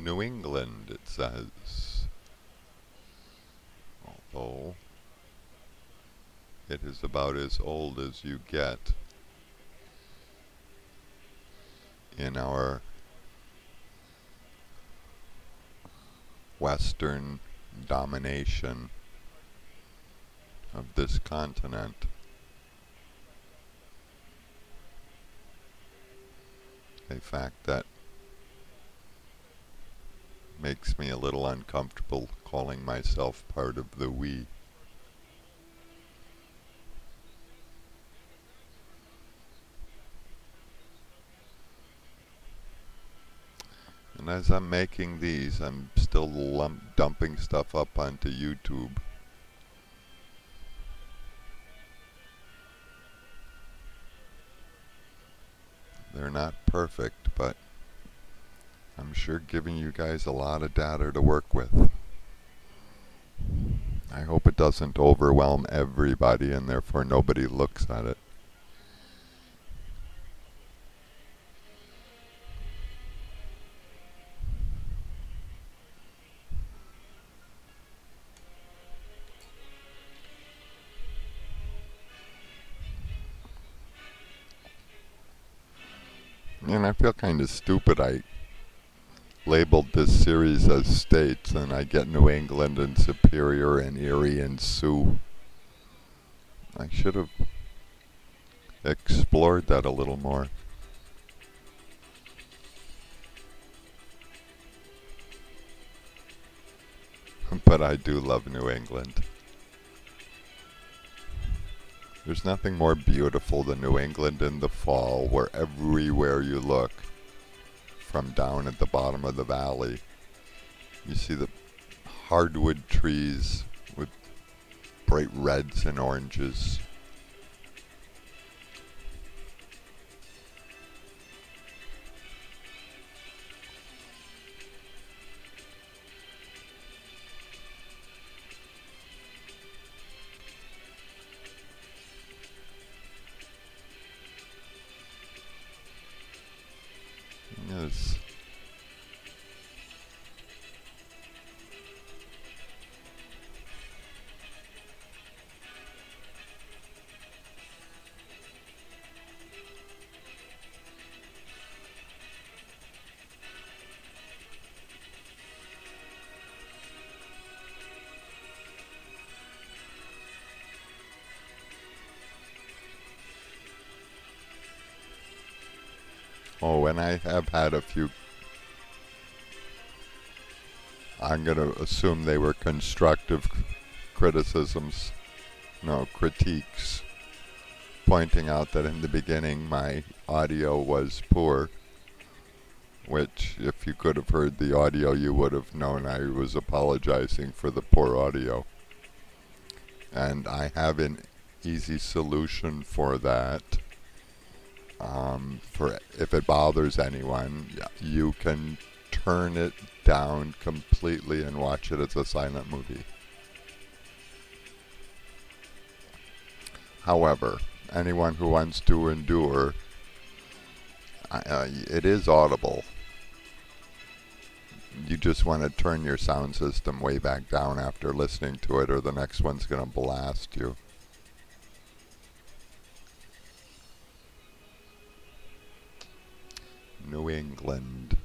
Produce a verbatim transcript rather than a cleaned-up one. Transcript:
New England, it says. Although it is about as old as you get in our Western domination of this continent. A fact that makes me a little uncomfortable calling myself part of the we. And as I'm making these, I'm still lump dumping stuff up onto YouTube. They're not perfect, but I'm sure giving you guys a lot of data to work with. I hope it doesn't overwhelm everybody and therefore nobody looks at it. And I feel kind of stupid. I labeled this series as states, and I get New England and Superior and Erie and Sioux. I should have explored that a little more. But I do love New England. There's nothing more beautiful than New England in the fall, where everywhere you look, from down at the bottom of the valley, you see the hardwood trees with bright reds and oranges. Yes. Oh, and I have had a few, I'm going to assume they were constructive criticisms, no, critiques, pointing out that in the beginning my audio was poor, which if you could have heard the audio you would have known I was apologizing for the poor audio. And I have an easy solution for that. Um, for if it bothers anyone, you can turn it down completely and watch it as a silent movie. However, anyone who wants to endure, uh, it is audible. You just want to turn your sound system way back down after listening to it, or the next one's going to blast you. New England.